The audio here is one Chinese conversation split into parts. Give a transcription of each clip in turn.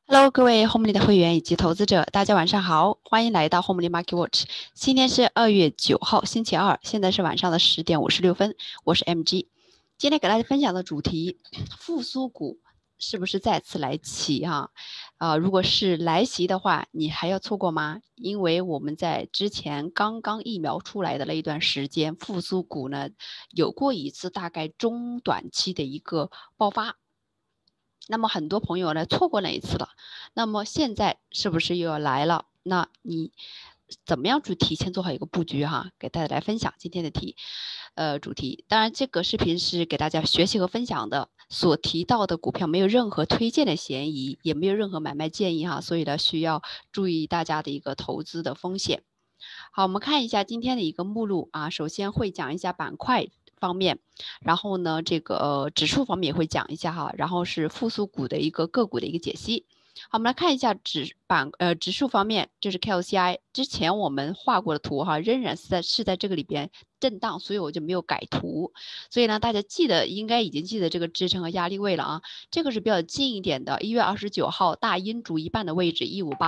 Hello，各位 Home 里的会员以及投资者，大家晚上好，欢迎来到 Home 里 Market Watch。今天是2月9号，星期二，现在是晚上的10点56分，我是 MG。今天给大家分享的主题，复苏股是不是再次来袭哈？如果是来袭的话，你还要错过吗？因为我们在之前刚刚疫苗出来的那一段时间，复苏股呢有过一次大概中短期的一个爆发。那么很多朋友呢错过那一次了，那么现在是不是又要来了？那你怎么样去提前做好一个布局哈？给大家来分享今天的主题。当然，这个视频是给大家学习和分享的，所提到的股票没有任何推荐的嫌疑，也没有任何买卖建议哈，所以呢需要注意大家的一个投资的风险。好，我们看一下今天的一个目录啊，首先会讲一下板块方面，然后呢，这个指数方面也会讲一下哈，然后是复苏股的一个个股的一个解析。好，我们来看一下指数方面，这是 KLCI，之前我们画过的图哈，仍然是在这个里边震荡，所以我就没有改图。所以呢，大家应该已经记得这个支撑和压力位了啊。这个是比较近一点的，1月29号大阴烛一半的位置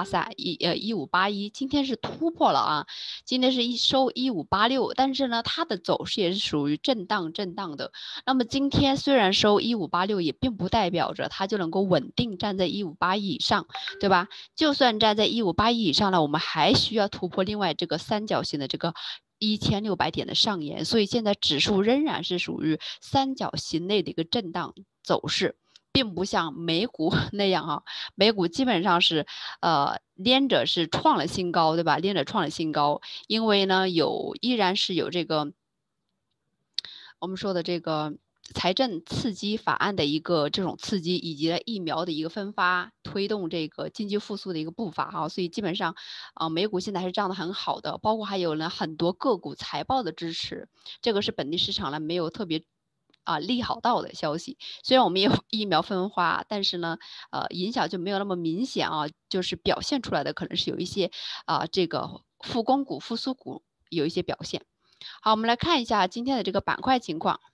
1581，今天是突破了啊。今天是收1586，但是呢，它的走势也是属于震荡的。那么今天虽然收1586，也并不代表着它就能够稳定站在1581以上，对吧？就算站在1581以上呢，我们还需要突破另外这个三角形的这个1600点的上沿，所以现在指数仍然是属于三角形内的一个震荡走势。并不像美股那样啊，美股基本上是连着是创了新高，对吧？连着创了新高，因为呢依然是有这个我们说的这个财政刺激法案的一个这种刺激，以及疫苗的一个分发，推动这个经济复苏的一个步伐哈，所以基本上美股现在还是涨得很好的，包括还有呢很多个股财报的支持，这个是本地市场呢没有特别利好到的消息。虽然我们也有疫苗分发，但是呢，影响就没有那么明显啊，就是表现出来的可能是有一些这个复工股、复苏股有一些表现。好，我们来看一下今天的这个板块情况。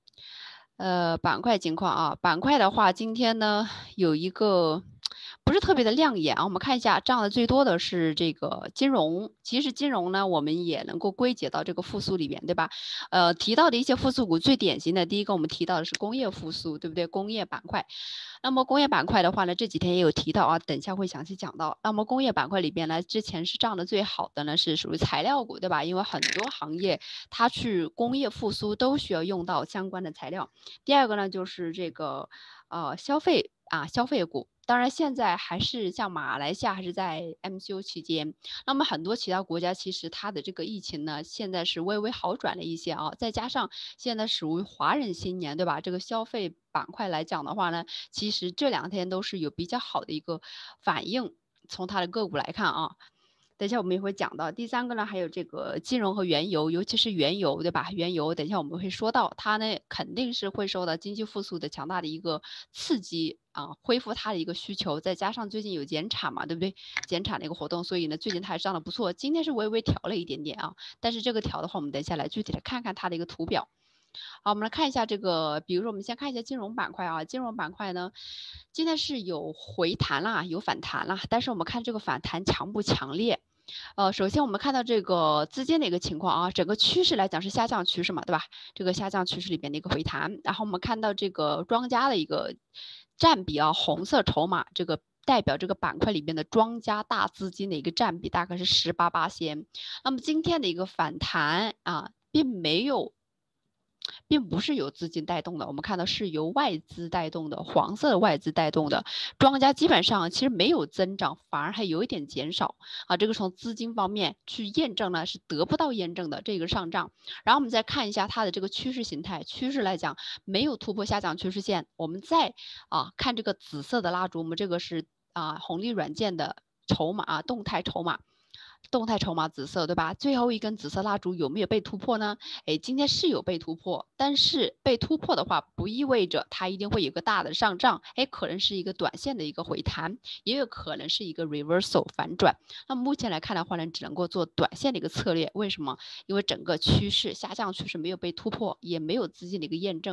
板块的话，今天呢有一个不是特别的亮眼啊。我们看一下，涨的最多的是这个金融。其实金融呢，我们也能够归结到这个复苏里边，对吧？提到的一些复苏股，最典型的第一个，我们提到的是工业复苏，对不对？工业板块。那么工业板块的话呢，这几天也有提到啊，等一下会详细讲到。那么工业板块里边呢，之前是涨得最好的呢，是属于材料股，对吧？因为很多行业它去工业复苏都需要用到相关的材料。第二个呢，就是这个消费股。当然，现在还是像马来西亚还是在 MCO 期间，那么很多其他国家其实它的这个疫情呢，现在是微微好转了一些啊。再加上现在属于华人新年，对吧？这个消费板块来讲的话呢，其实这2天都是有比较好的一个反应。从它的个股来看啊，等一下我们也会讲到。第三个呢，还有这个金融和原油，尤其是原油，对吧？原油等一下我们会说到，它呢肯定是会受到经济复苏的强大的一个刺激啊，恢复它的一个需求，再加上最近有减产嘛，对不对？减产的一个活动，所以呢最近它还涨得不错。今天是微微调了一点点啊，但是这个调的话，我们等一下来具体的看看它的一个图表。好，我们来看一下这个，比如说我们先看一下金融板块啊，金融板块呢，今天是有回弹啦，有反弹啦，但是我们看这个反弹强不强烈？首先我们看到这个资金的一个情况啊，整个趋势来讲是下降趋势嘛，对吧？这个下降趋势里边的一个回弹，然后我们看到这个庄家的一个占比啊，红色筹码这个代表这个板块里边的庄家大资金的一个占比大概是18%。那么今天的一个反弹啊，并不是由资金带动的，我们看到是由外资带动的，黄色的外资带动的，庄家基本上其实没有增长，反而还有一点减少啊。这个从资金方面去验证呢，是得不到验证的这个上涨。然后我们再看一下它的这个趋势形态，趋势来讲没有突破下降趋势线。我们再看这个紫色的蜡烛，我们这个是红利软件的筹码动态筹码。动态筹码紫色，对吧？最后一根紫色蜡烛有没有被突破呢？今天是有被突破，但是被突破的话，不意味着它一定会有个大的上涨，可能是一个短线的一个回弹，也有可能是一个 reversal 反转。那么目前来看的话呢，只能够做短线的一个策略。为什么？因为整个趋势下降趋势没有被突破，也没有资金的一个验证。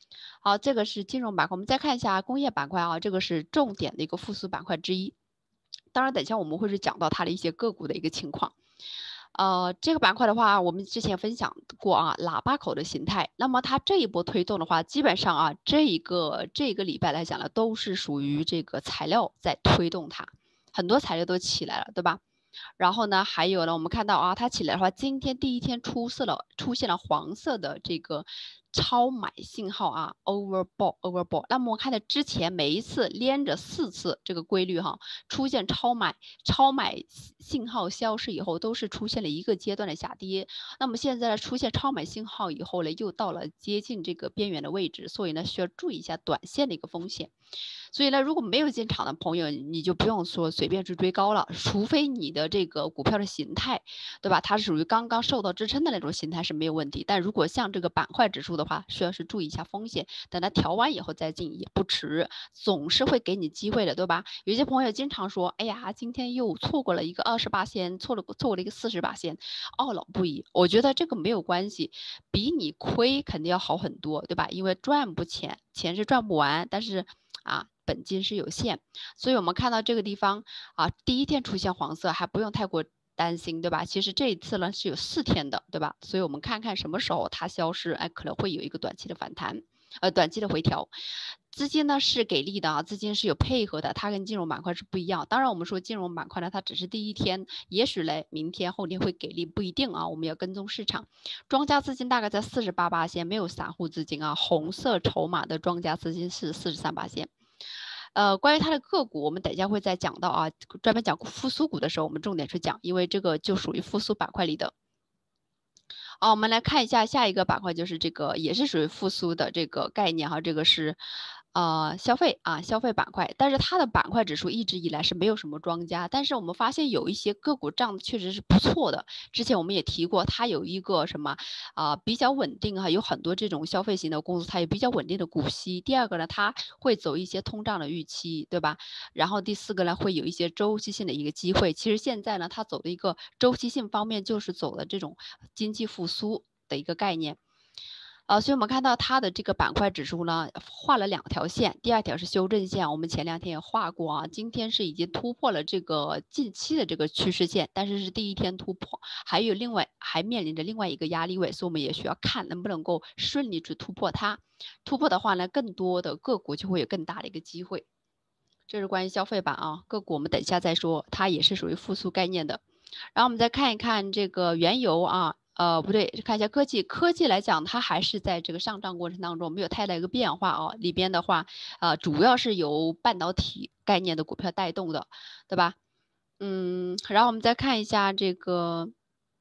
好，这个是金融板块，我们再看一下工业板块啊，这个是重点的一个复苏板块之一。当然，等一下我们会是讲到它的一些个股的一个情况。这个板块的话，我们之前分享过啊，喇叭口的形态。那么它这一波推动的话，基本上啊，这个礼拜来讲呢，都是属于这个材料在推动它，很多材料都起来了，对吧？然后呢，还有呢，我们看到啊，它起来的话，今天第一天出现了黄色的这个超买信号啊，overbought。那么我看到之前每一次连着4次这个规律哈，出现超买信号消失以后，都是出现了一个阶段的下跌。那么现在呢，出现超买信号以后呢，又到了接近这个边缘的位置，所以呢，需要注意一下短线的一个风险。所以呢，如果没有进场的朋友，你就不用说随便去追高了，除非你的这个股票的形态，对吧？它是属于刚刚受到支撑的那种形态是没有问题。但如果像这个板块指数的话，需要是注意一下风险，等它调完以后再进也不迟，总是会给你机会的，对吧？有些朋友经常说，哎呀，今天又错过了一个28仙，错过了一个48仙，懊恼不已。我觉得这个没有关系，比你亏肯定要好很多，对吧？因为钱是赚不完，但是本金是有限，所以我们看到这个地方啊，第一天出现黄色还不用太过担心，对吧？其实这一次呢是有4天的，对吧？所以我们看看什么时候它消失，可能会有一个短期的反弹，短期的回调。资金呢是给力的啊，资金是有配合的，它跟金融板块是不一样。当然，我们说金融板块呢，它只是第一天，也许嘞明天后天会给力，不一定啊。我们要跟踪市场。庄家资金大概在48%，没有散户资金啊，红色筹码的庄家资金是43%。关于它的个股，我们等一下会再讲到啊，专门讲复苏股的时候，我们重点去讲，因为这个就属于复苏板块里的。我们来看一下下一个板块，就是这个也是属于复苏的这个概念哈，这个是消费板块，但是它的板块指数一直以来是没有什么庄家，但是我们发现有一些个股涨得确实是不错的。之前我们也提过，它有一个什么比较稳定哈，有很多这种消费型的公司，它有比较稳定的股息。第二个呢，它会走一些通胀的预期，对吧？然后第4个呢，会有一些周期性的一个机会。其实现在呢，它走的一个周期性方面，就是走的这种经济复苏的一个概念。所以我们看到它的这个板块指数呢，画了2条线，第2条是修正线，我们前2天也画过啊，今天是已经突破了这个近期的这个趋势线，但是是第一天突破，还面临着另外一个压力位，所以我们也需要看能不能够顺利去突破它。突破的话呢，更多的个股就会有更大的一个机会。这是关于消费板啊，个股我们等一下再说，它也是属于复苏概念的。然后我们再看一看这个原油啊。不对，看一下科技。科技来讲，它还是在这个上涨过程当中没有太大一个变化啊。里边的话，主要是由半导体概念的股票带动的，对吧？然后我们再看一下这个。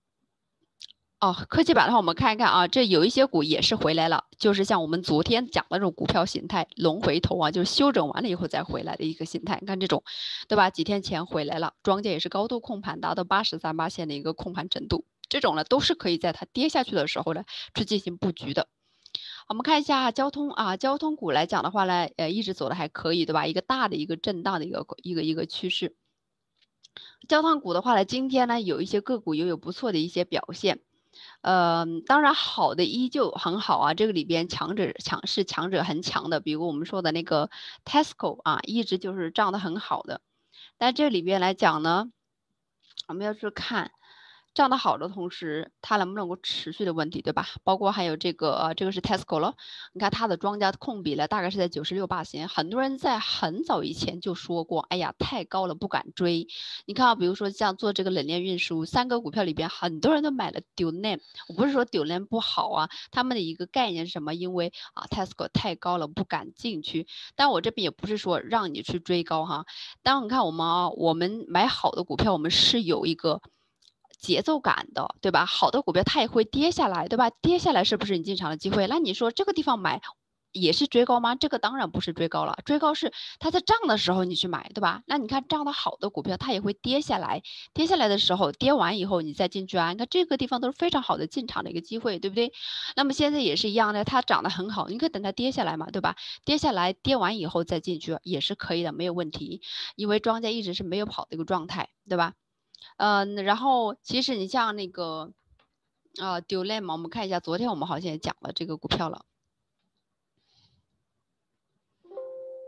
科技板的话，我们看一看啊，这有一些股也是回来了，就是像我们昨天讲的这种股票形态，龙回头啊，就是休整完了以后再回来的一个形态。你看这种，对吧？几天前回来了，庄家也是高度控盘，达到83%的一个控盘程度。这种呢，都是可以在它跌下去的时候呢，去进行布局的。我们看一下交通啊，交通股来讲的话呢，一直走的还可以，对吧？一个大的一个震荡的一个趋势。交通股的话呢，今天呢有一些个股也有不错的一些表现。当然好的依旧很好啊，这个里边强者很强的，比如我们说的那个 Tesco 啊，一直就是涨得很好的。但这里边来讲呢，我们要去看涨得好的同时，它能不能够持续的问题，对吧？包括还有这个这个是 Tesco 了，你看它的庄家控比呢，大概是在96%。很多人在很早以前就说过，哎呀，太高了不敢追。你看比如说像做这个冷链运输，3个股票里边，很多人都买了 Dealine。我不是说 Dealine不好啊，他们的一个概念是什么？因为Tesco 太高了不敢进去。但我这边也不是说让你去追高哈。当你看我们买好的股票，我们是有一个节奏感的，对吧？好的股票它也会跌下来，对吧？跌下来是不是你进场的机会？那你说这个地方买也是追高吗？这个当然不是追高了，追高是它在涨的时候你去买，对吧？那你看涨得好的股票，它也会跌下来，跌下来的时候，跌完以后你再进去啊，你看这个地方都是非常好的进场的一个机会，对不对？那么现在也是一样的，它涨得很好，你可以等它跌下来嘛，对吧？跌下来跌完以后再进去也是可以的，没有问题，因为庄家一直是没有跑的一个状态，对吧？然后其实你像那个Dealine嘛，我们看一下，昨天我们好像也讲了这个股票了。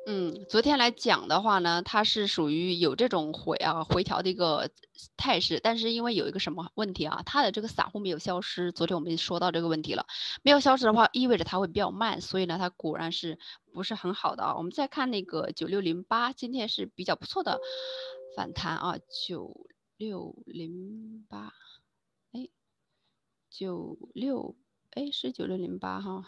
昨天来讲的话呢，它是属于有这种回调的一个态势，但是因为有一个什么问题啊，它的这个散户没有消失。昨天我们说到这个问题了，没有消失的话，意味着它会比较慢，所以呢，它果然是不是很好的啊。我们再看那个9608，今天是比较不错的反弹啊，9608，哎，96，哎，是9608哈，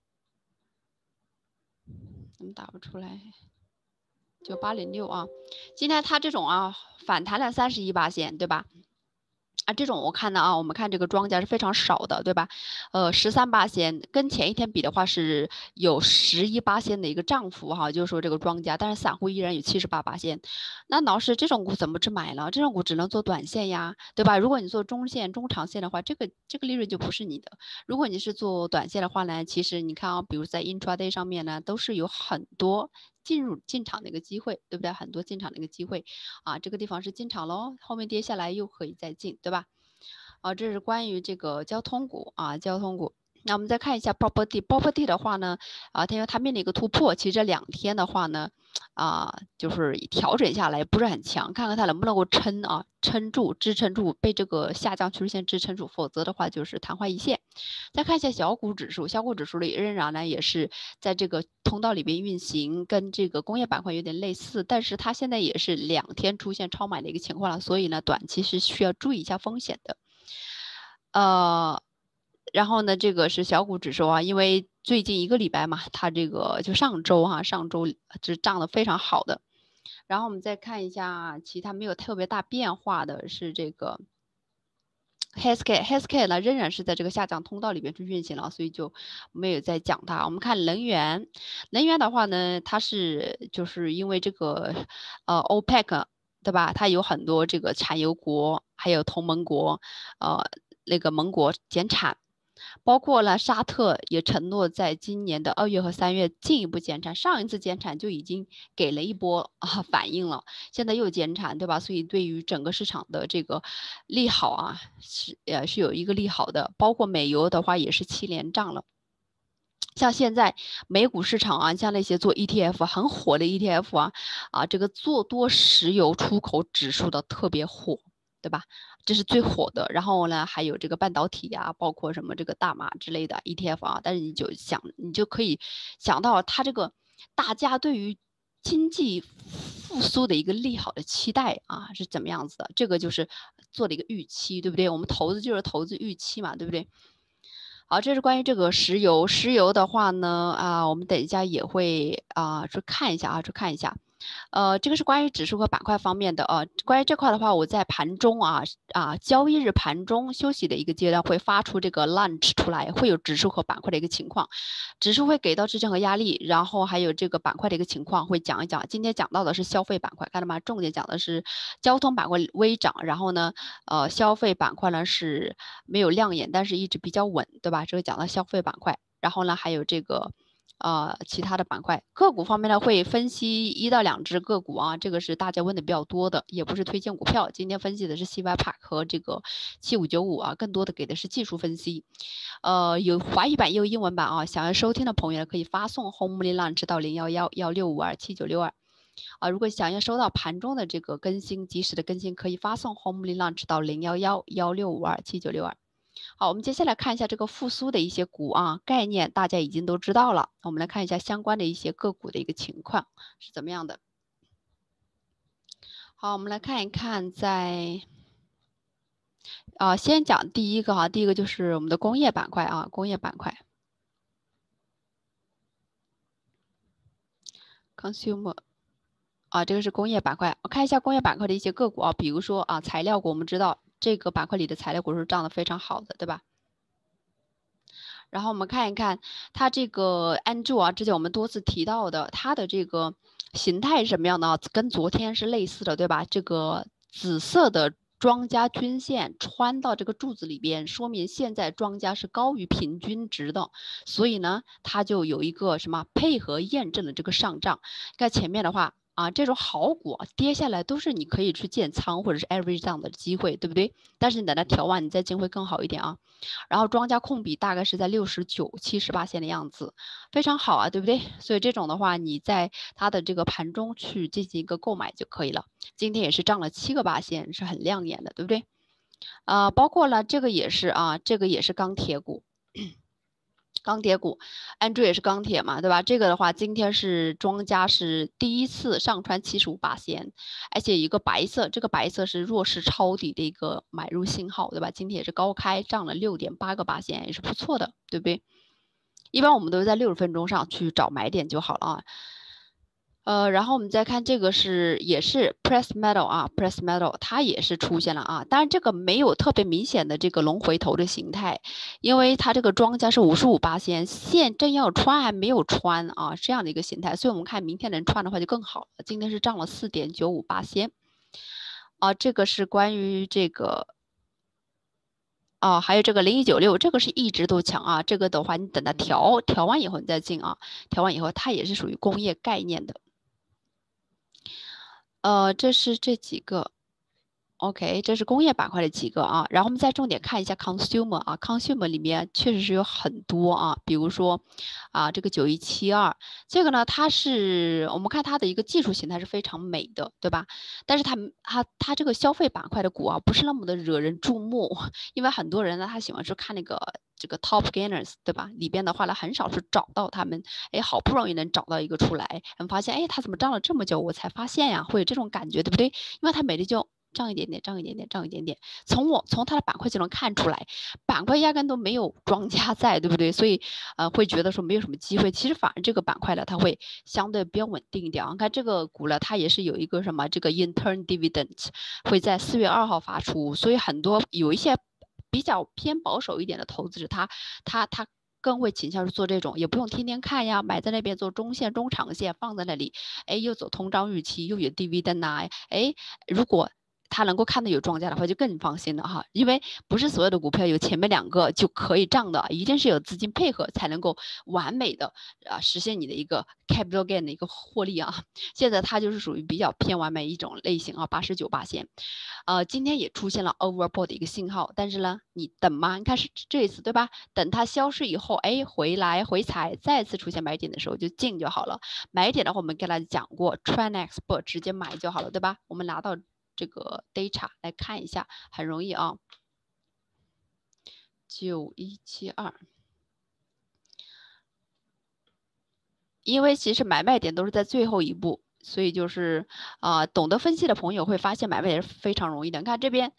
怎么打不出来？9806啊，今天它这种啊反弹了31%，对吧？这种我看的啊，我们看这个庄家是非常少的，对吧？13%，跟前一天比的话是有11%的一个涨幅哈，就是说这个庄家，但是散户依然有78%。那老师，这种股怎么去买呢？这种股只能做短线呀，对吧？如果你做中线、中长线的话，这个利润就不是你的。如果你是做短线的话呢，其实你看啊，比如在 intraday 上面呢，都是有很多进场的一个机会，对不对？很多进场的一个机会啊，这个地方是进场喽，后面跌下来又可以再进，对吧？这是关于这个交通股啊，交通股。那我们再看一下 property 的话呢，它面临一个突破，其实这2天的话呢，就是调整下来不是很强，看看它能不能够撑住，支撑住，被这个下降趋势线支撑住，否则的话就是昙花一现。再看一下小股指数，小股指数里仍然呢也是在这个通道里边运行，跟这个工业板块有点类似，但是它现在也是2天出现超买的一个情况了，所以呢，短期是需要注意一下风险的。然后呢，这个是小股指数啊，因为最近1个礼拜嘛，它这个就上周是涨得非常好的。然后我们再看一下其他没有特别大变化的是这个 Healthcare 呢仍然是在这个下降通道里边去运行了，所以就没有再讲它。我们看能源的话呢，它是就是因为这个OPEC 对吧？它有很多这个产油国还有同盟国那个盟国减产。包括了沙特也承诺在今年的2月和3月进一步减产，上一次减产就已经给了一波反应了，现在又减产，对吧？所以对于整个市场的这个利好啊，是有一个利好的，包括美油的话也是7连涨了。像现在美股市场啊，像那些做 ETF 很火的 ETF 这个做多石油出口指数的特别火，对吧？这是最火的。然后呢，还有这个半导体包括什么这个大麻之类的 ETF 但是你就可以想到它这个大家对于经济复苏的一个利好的期待是怎么样子的？这个就是做的一个预期，对不对？我们投资就是投资预期嘛，对不对？好，这是关于这个石油。石油的话呢，我们等一下也会去看一下这个是关于指数和板块方面的关于这块的话，我在盘中交易日盘中休息的一个阶段会发出这个 lunch 出来，会有指数和板块的一个情况，指数会给到支撑和压力，然后还有这个板块的一个情况会讲一讲。今天讲到的是消费板块，看到吗？重点讲的是交通板块微涨，然后呢，消费板块呢是没有亮眼，但是一直比较稳，对吧？这个讲到消费板块，然后呢还有这个。其他的板块个股方面呢，会分析1到2只个股这个是大家问的比较多的，也不是推荐股票。今天分析的是 CY Park 和这个7595更多的给的是技术分析。有华语版也有英文版想要收听的朋友呢，可以发送 Home Lunch 到0111652792。如果想要收到盘中的这个更新，及时的更新，可以发送 Home Lunch 到0111652792。好，我们接下来看一下这个复苏的一些股概念，大家已经都知道了。我们来看一下相关的一些个股的一个情况是怎么样的。好，我们来看一看先讲第一个第一个就是我们的工业板块工业板块 ，consumer。这个是工业板块。我看一下工业板块的一些个股比如说材料股，我们知道这个板块里的材料股是涨得非常好的，对吧？然后我们看一看它这个安柱之前我们多次提到的，它的这个形态是什么样的跟昨天是类似的，对吧？这个紫色的庄家均线穿到这个柱子里边，说明现在庄家是高于平均值的，所以呢，它就有一个什么配合验证了这个上涨。看前面的话啊，这种好股跌下来都是你可以去建仓或者是 average 这样的机会，对不对？但是你等它调完，你再进会更好一点啊。然后庄家控比大概是在69、70%的样子，非常好啊，对不对？所以这种的话，你在它的这个盘中去进行一个购买就可以了。今天也是涨了7%，是很亮眼的，对不对？包括了这个也是啊，这个也是钢铁股。钢铁股，安卓也是钢铁嘛，对吧？这个的话，今天是庄家是第一次上穿75%，而且一个白色，这个白色是弱势抄底的一个买入信号，对吧？今天也是高开，涨了6.8%，也是不错的，对不对？一般我们都是在60分钟上去找买点就好了啊。然后我们再看这个也是 Press Metal 啊，Press Metal 它也是出现了啊，当然这个没有特别明显的这个龙回头的形态，因为它这个庄家是55%，线正要穿还没有穿啊，这样的一个形态，所以我们看明天能穿的话就更好了。今天是涨了4.95%，这个是关于这个。还有这个0196，这个是一直都强啊，这个的话你等它调完以后你再进啊，调完以后它也是属于工业概念的。这是这几个 ，OK， 这是工业板块的几个啊，然后我们再重点看一下 consumer 啊，consumer 里面确实是有很多啊，比如说这个9172，这个呢，我们看它的一个技术形态是非常美的，对吧？但是它这个消费板块的股啊，不是那么的惹人注目，因为很多人呢，他喜欢去看这个 top gainers， 对吧？里边的话呢，很少是找到他们，好不容易能找到一个出来，我们发现，它怎么涨了这么久，我才发现呀，会有这种感觉，对不对？因为它每天就涨一点点，涨一点点，涨一点点，从它的板块就能看出来，板块压根都没有庄家在，对不对？所以会觉得说没有什么机会，其实反而这个板块呢，它会相对比较稳定一点。看这个股呢，它也是有一个什么这个 intern dividend 会在4月2号发出，所以有一些比较偏保守一点的投资者，他更会倾向于做这种，也不用天天看呀，买在那边做中线、中长线放在那里，又走通胀预期，又有 dividend 啊，如果他能够看到有庄家的话，就更放心了哈，因为不是所有的股票有前面2个就可以涨的，一定是有资金配合才能够完美的实现你的一个 capital gain 的一个获利啊。现在它就是属于比较偏完美一种类型啊，89%。今天也出现了 overbought 的一个信号，但是呢，你等嘛，你看是这一次对吧？等它消失以后，回来回踩，再次出现买点的时候就进就好了。买点的话，我们跟大家讲过 ，Trinexport 直接买就好了，对吧？我们拿到这个 data 来看一下，很容易啊。9172，因为其实买卖点都是在最后一步。所以就是懂得分析的朋友会发现买卖也是非常容易的。你看这边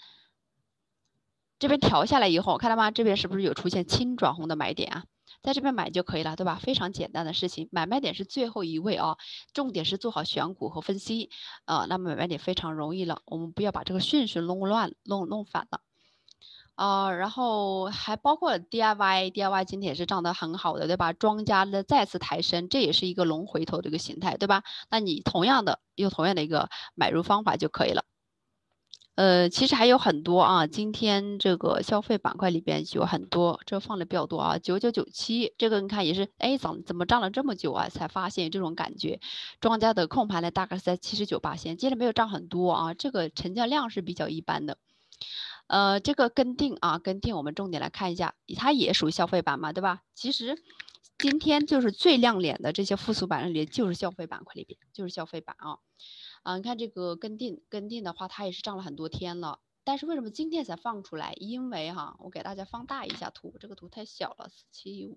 调下来以后，看到吗？这边是不是有出现轻转红的买点啊？在这边买就可以了，对吧？非常简单的事情，买卖点是最后一位啊，重点是做好选股和分析那么买卖点非常容易了，我们不要把这个顺序弄反了。然后还包括 DIY 今天也是涨得很好的，对吧？庄家的再次抬升，这也是一个龙回头的一个形态，对吧？那你用同样的一个买入方法就可以了。其实还有很多啊，今天这个消费板块里边有很多，这放的比较多啊，9997这个你看也是，怎么涨了这么久啊？才发现这种感觉，庄家的控盘呢大概是在79%，接着没有涨很多啊，这个成交量是比较一般的。这个跟定我们重点来看一下，它也属于消费板嘛，对吧？其实今天就是最亮眼的这些附属板里就是消费板块里边，就是消费板啊。你看这个跟定的话，它也是涨了很多天了，但是为什么今天才放出来？因为我给大家放大一下图，这个图太小了，4715。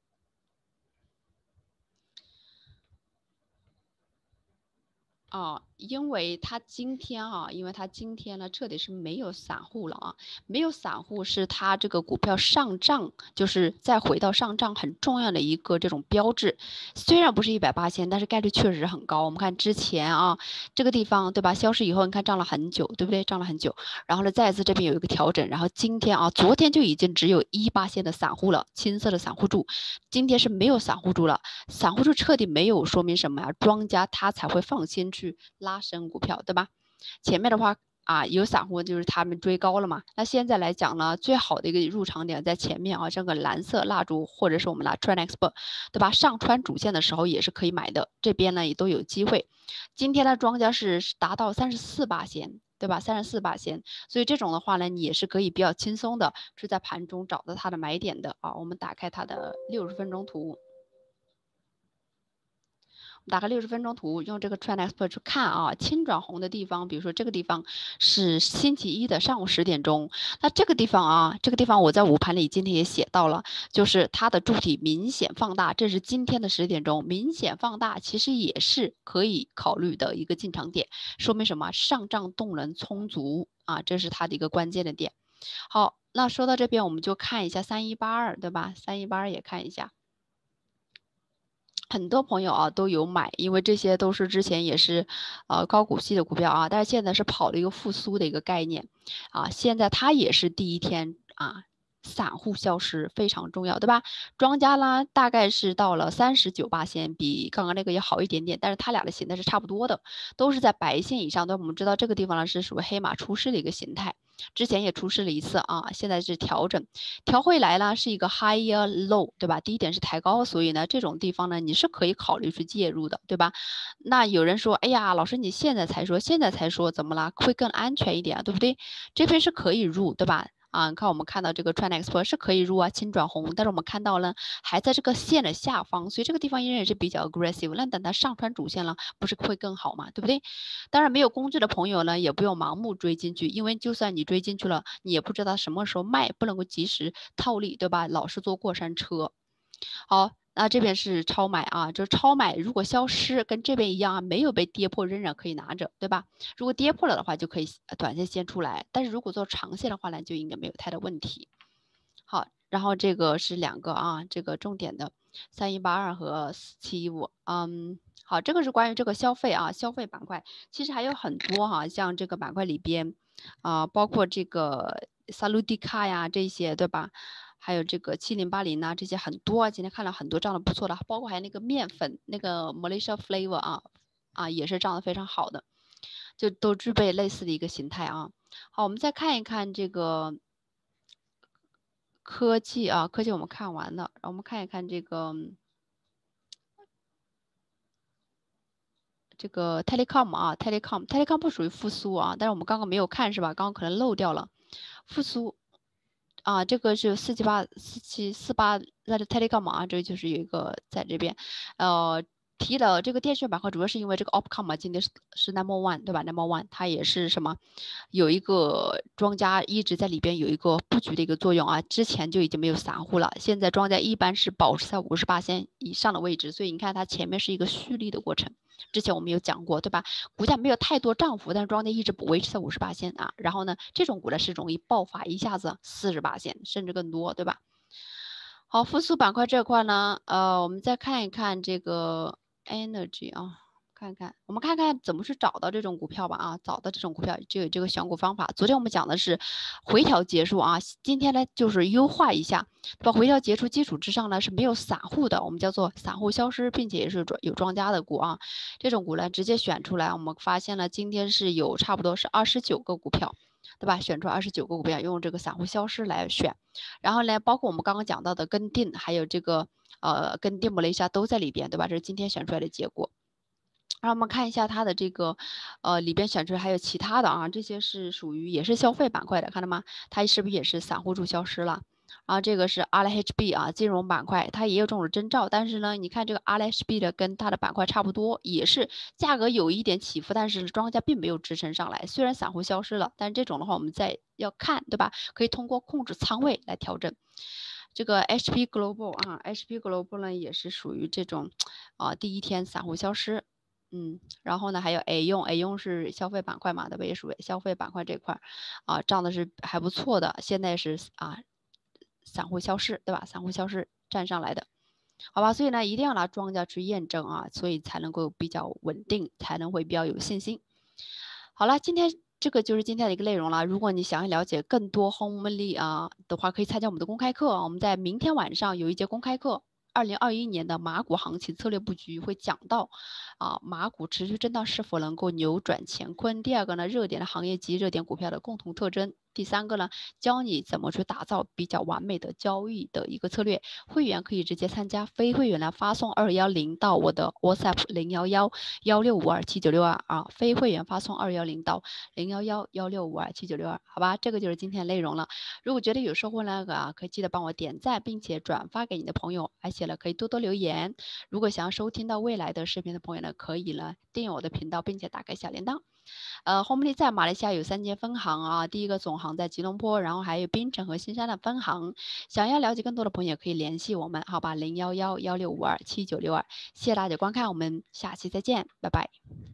因为它今天呢彻底是没有散户了啊，没有散户是它这个股票上涨，就是再回到上涨很重要的一个这种标志。虽然不是180%，但是概率确实很高。我们看之前这个地方对吧，消失以后，你看涨了很久，对不对？涨了很久，然后呢再次这边有一个调整，然后今天昨天就已经只有18%的散户了，青色的散户柱，今天是没有散户柱了，散户柱彻底没有，说明什么呀？庄家他才会放心去拉升股票，对吧？前面的话有散户就是他们追高了嘛。那现在来讲呢，最好的一个入场点在前面啊，这个蓝色蜡烛或者是我们拿 TrendExpert， 对吧？上穿主线的时候也是可以买的，这边呢也都有机会。今天的庄家是达到34八仙，对吧？34八仙，所以这种的话呢，你也是可以比较轻松的是在盘中找到它的买点的啊。我们打开它的60分钟图。打开60分钟图，用这个 TrendExpert 去看啊，轻转红的地方，比如说这个地方是星期一的上午10点钟，那这个地方啊，这个地方我在午盘里今天也写到了，就是它的柱体明显放大，这是今天的10点钟，明显放大，其实也是可以考虑的一个进场点，说明什么？上涨动能充足啊，这是它的一个关键的点。好，那说到这边，我们就看一下3182，对吧？3182也看一下。很多朋友啊都有买，因为这些都是之前也是，高股息的股票啊，但是现在是跑了一个复苏的一个概念，啊，现在它也是第一天啊，散户消失非常重要，对吧？庄家呢大概是到了39八仙，比刚刚那个要好一点点，但是它俩的形态是差不多的，都是在白线以上。对，我们知道这个地方呢是属于黑马出世的一个形态。之前也出示了一次啊，现在是调整，调回来呢是一个 higher low， 对吧？第一点是抬高，所以呢这种地方呢你是可以考虑去介入的，对吧？那有人说，哎呀，老师你现在才说，现在才说怎么了？会更安全一点，对不对？这边是可以入，对吧？啊，看我们看到这个 TrendExpert 是可以入啊，轻转红，但是我们看到呢还在这个线的下方，所以这个地方依然也是比较 aggressive。那等它上穿主线了，不是会更好嘛，对不对？当然没有工具的朋友呢，也不用盲目追进去，因为就算你追进去了，你也不知道什么时候卖，不能够及时套利，对吧？老是坐过山车。好，那这边是超买啊，这超买如果消失跟这边一样啊，没有被跌破，仍然可以拿着，对吧？如果跌破了的话，就可以短线先出来，但是如果做长线的话呢，就应该没有太大问题。好，然后这个是两个啊，这个重点的3182和4715，好，这个是关于这个消费啊，消费板块，其实还有很多哈，像这个板块里边包括这个萨卢迪卡呀这些，对吧？还有这个7080呐，这些很多，今天看了很多涨得不错的，包括还有那个面粉，那个 Malaysia Flavor 也是涨得非常好的，就都具备类似的一个形态啊。好，我们再看一看这个科技啊，科技我们看完了，然后我们看一看这个telecom 啊，telecom 不属于复苏啊，但是我们刚刚没有看是吧？刚刚可能漏掉了复苏啊，这个是4748在这 telecom 啊，这个就是有一个在这边，提了这个电讯板块，主要是因为这个 Opcom 嘛，今天是 number one， 对吧？number one， 它也是什么，有一个庄家一直在里边有一个布局的一个作用啊，之前就已经没有散户了，现在庄家一般是保持在58线以上的位置，所以你看它前面是一个蓄力的过程，之前我们有讲过，对吧？股价没有太多涨幅，但是庄家一直维持在58线啊，然后呢，这种股呢是容易爆发，一下子48线甚至更多，对吧？好，复苏板块这块呢，我们再看一看这个 energy 啊，我们看看怎么去找到这种股票吧啊，找到这种股票就有这个选股方法。昨天我们讲的是回调结束啊，今天呢就是优化一下，对吧？回调结束基础之上呢是没有散户的，我们叫做散户消失，并且也是有庄家的股啊，这种股呢直接选出来，我们发现了今天是有差不多是29个股票。对吧？选出29个股票，用这个散户消失来选，然后呢，包括我们刚刚讲到的跟定，还有这个跟定马来西亚都在里边，对吧？这是今天选出来的结果。让我们看一下它的这个里边选出来还有其他的啊，这些是属于也是消费板块的，看到吗？它是不是也是散户主消失了？啊，这个是 RHB 啊，金融板块，它也有这种征兆，但是呢，你看这个 RHB 的跟它的板块差不多，也是价格有一点起伏，但是庄家并没有支撑上来。虽然散户消失了，但这种的话我们再要看，对吧？可以通过控制仓位来调整。这个 HP Global 啊，HP Global 呢也是属于这种第一天散户消失。然后呢，还有 A 用是消费板块嘛，对吧？也属于消费板块这块涨的是还不错的。现在是散户消失，对吧？散户消失站上来的，好吧？所以呢，一定要拿庄家去验证啊，所以才能够比较稳定，才能会比较有信心。好了，今天这个就是今天的一个内容了。如果你想要了解更多 Home Only 的话，可以参加我们的公开课。我们在明天晚上有一节公开课。 2021年的马股行情策略布局，会讲到马股持续震荡是否能够扭转乾坤。第二个呢，热点的行业及热点股票的共同特征。第三个呢，教你怎么去打造比较完美的交易的一个策略。会员可以直接参加，非会员呢发送210到我的 WhatsApp 01116527962啊，非会员发送210到01116527962，好吧，这个就是今天的内容了。如果觉得有收获呢，可以记得帮我点赞，并且转发给你的朋友，而且呢可以多多留言。如果想要收听到未来的视频的朋友呢，可以呢订阅我的频道，并且打开小铃铛。Homely 在马来西亚有3间分行啊，第一个总行在吉隆坡，然后还有槟城和新山的分行。想要了解更多的朋友可以联系我们，好吧，01116527962。谢谢大家观看，我们下期再见，拜拜。